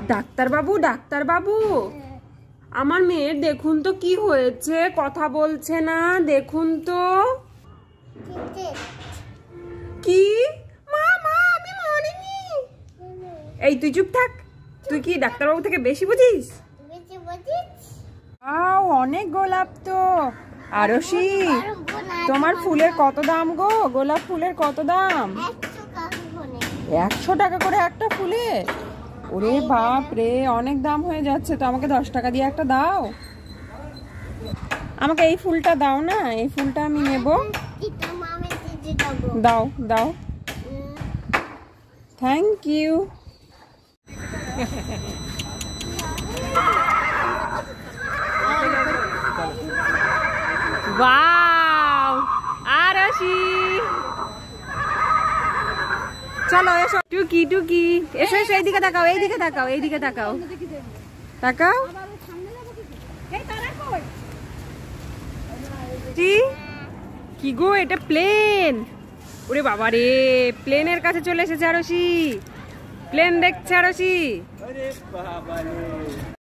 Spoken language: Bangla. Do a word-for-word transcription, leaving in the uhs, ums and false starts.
ডাক্তার বাবু, ডাক্তার বাবু, আমার মেয়ের দেখুন তো কি হয়েছে, কথা বলছে না, দেখুন তো। কি মা মা আমি মরিনি। এই তুই চুপ থাক, তুই কি ডাক্তার বাবু থেকে বেশি বুঝিস? আও অনেক গোলাপ তো। আরশি, তোমার ফুলের কত দাম গো? গোলাপ ফুলের কত দাম? একশো টাকা করে একটা ফুলে? ওরে বাপ রে, অনেক দাম হয়ে যাচ্ছে তো। আমাকে দশ টাকা দিয়ে একটা দাও। আমাকে এই ফুলটা দাও না, এই ফুলটা আমি নেব। দাও দাও, থ্যাংক ইউ। ওয়াও আরশি, চলো এসো। টুকি টুকি এসো এসো, এইদিকে তাকাও, এইদিকে তাকাও, এইদিকে তাকাও, তাকাও। কি গো, এটা প্লেন? ওরে বাবা রে, প্লেনের কাছে চলে এসেছে আরশি। প্লেন দেখছে আরশি।